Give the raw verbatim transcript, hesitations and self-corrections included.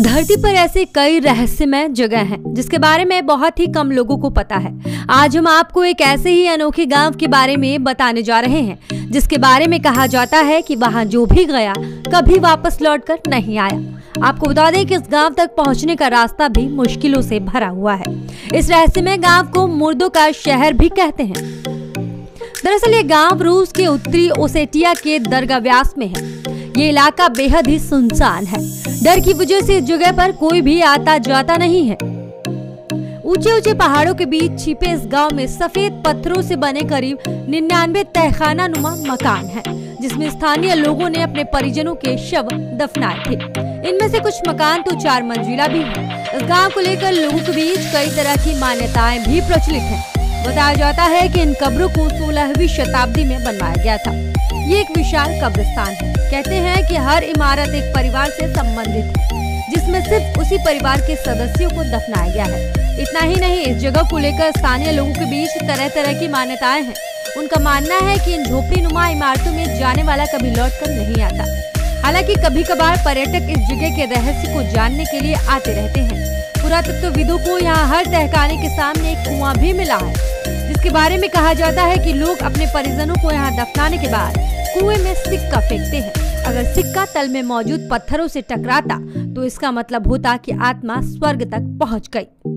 धरती पर ऐसे कई रहस्यमय जगह हैं जिसके बारे में बहुत ही कम लोगों को पता है। आज हम आपको एक ऐसे ही अनोखे गांव के बारे में बताने जा रहे हैं जिसके बारे में कहा जाता है कि वहां जो भी गया कभी वापस लौटकर नहीं आया। आपको बता दें कि इस गांव तक पहुंचने का रास्ता भी मुश्किलों से भरा हुआ है। इस रहस्यमय गांव को मुर्दों का शहर भी कहते हैं। दरअसल ये गांव रूस के उत्तरी ओसेटिया के दरगाव्यास में है। ये इलाका बेहद ही सुनसान है। डर की वजह से इस जगह पर कोई भी आता जाता नहीं है। ऊंचे ऊंचे पहाड़ों के बीच छिपे इस गांव में सफेद पत्थरों से बने करीब निन्यानवे तहखाना नुमा मकान है, जिसमें स्थानीय लोगों ने अपने परिजनों के शव दफनाए थे। इनमें से कुछ मकान तो चार मंजिला भी है। इस गांव को लेकर लोगों के बीच कई तरह की मान्यताएं भी प्रचलित हैं। बताया जाता है कि इन कब्रों को सोलहवीं शताब्दी में बनवाया गया था। ये एक विशाल कब्रिस्तान है। कहते हैं कि हर इमारत एक परिवार से संबंधित है, जिसमें सिर्फ उसी परिवार के सदस्यों को दफनाया गया है। इतना ही नहीं, इस जगह को लेकर स्थानीय लोगों के बीच तरह तरह की मान्यताएं हैं। उनका मानना है कि इन झोपड़ी नुमा इमारतों में जाने वाला कभी लौट कर नहीं आता। हालांकि कभी कभार पर्यटक इस जगह के रहस्य को जानने के लिए आते रहते हैं। पुरातत्वविदों को यहाँ हर तहखाने के सामने एक कुआं भी मिला है, जिसके बारे में कहा जाता है कि लोग अपने परिजनों को यहाँ दफनाने के बाद कुएं में सिक्का फेंकते हैं। अगर सिक्का तल में मौजूद पत्थरों से टकराता तो इसका मतलब होता कि आत्मा स्वर्ग तक पहुँच गई।